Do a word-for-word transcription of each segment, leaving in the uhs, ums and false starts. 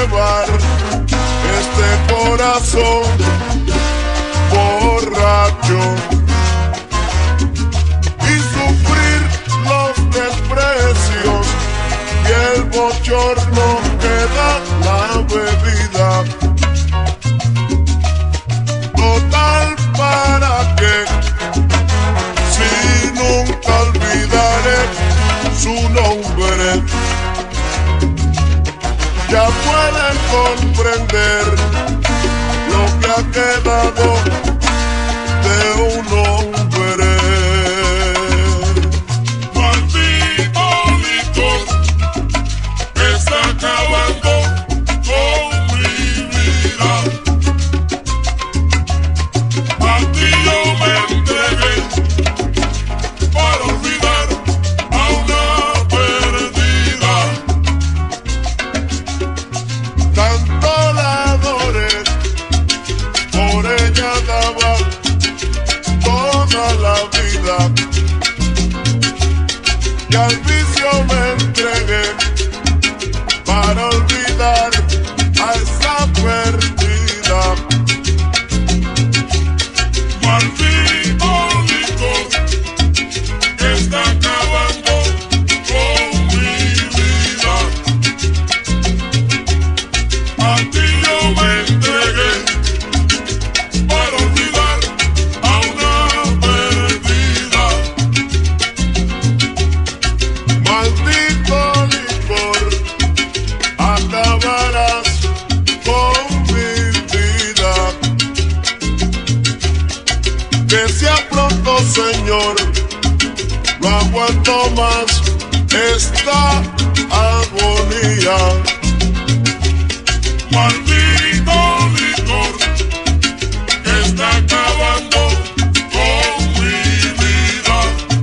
llevar este corazón borracho y sufrir los desprecios y el bochorno que da la bebida. Total, ¿para qué? Si nunca olvidaré su nombre. Ya pueden comprender lo que ha quedado de un hombre. Maldito licor está acabando con mi vida. A ti yo me entregué para olvidar a una perdida. Tanto la adoré, por ella daba toda la vida, y al vicio me entregué para olvidar a esa perdida. Maldito licor que está acabando con mi vida. A ti yo me entregué para olvidar a una perdida. Maldito licor, acabarás con mi vida. Que sea pronto, Señor, no aguanto más esta agonía. Maldito licor que está acabando con mi vida.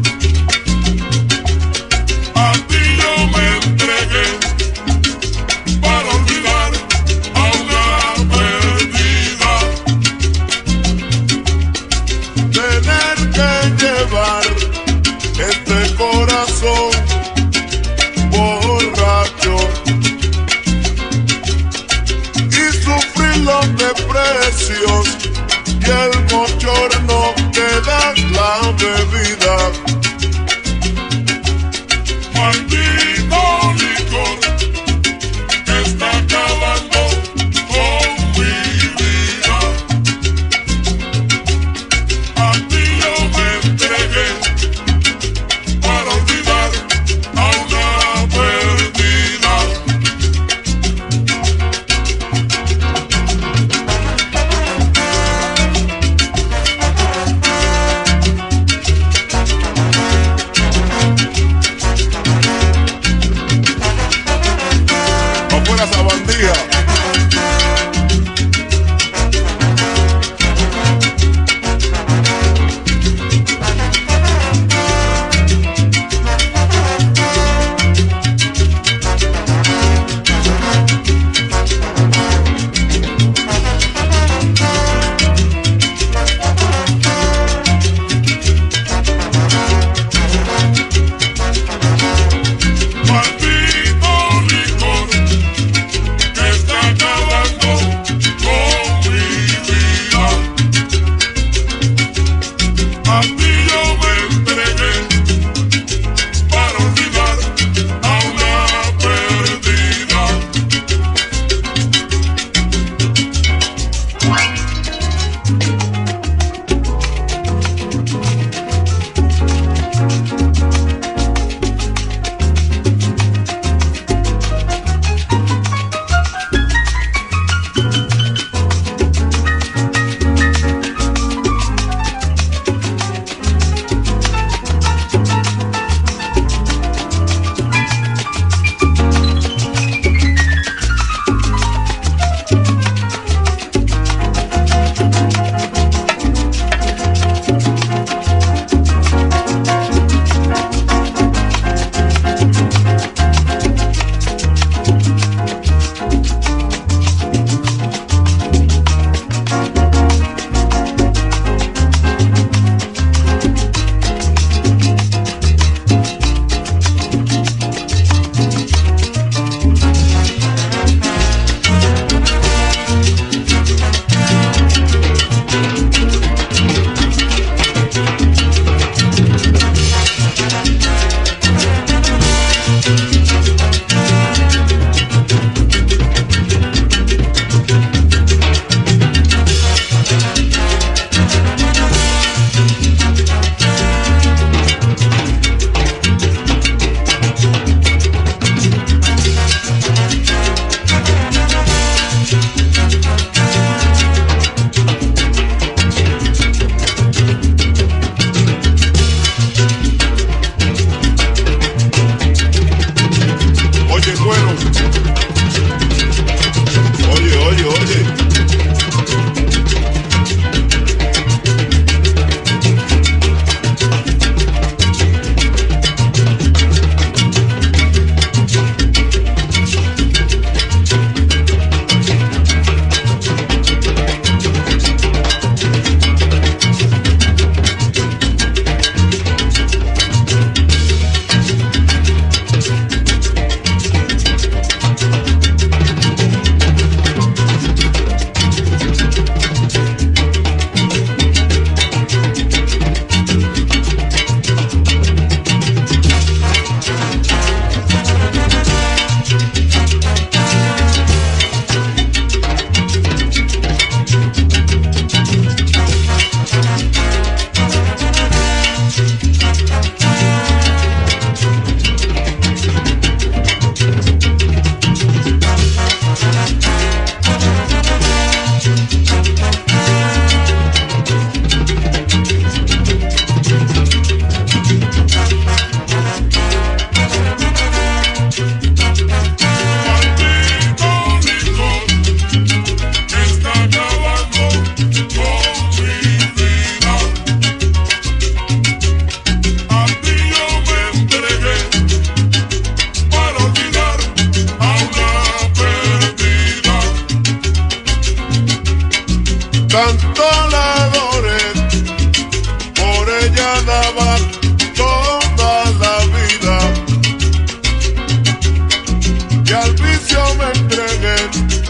A ti yo me entregué para olvidar a una perdida. Tener que llevar este corazón borracho y sufrir los desprecios y el bochorno que da la bebida. Maldito licor que está acabando con mi vida. A ti yo me entregué para olvidar a una perdida. Afuera esa bandija. Maldito licor que está tanto la adoré, por ella daba toda la vida y al vicio me entregué.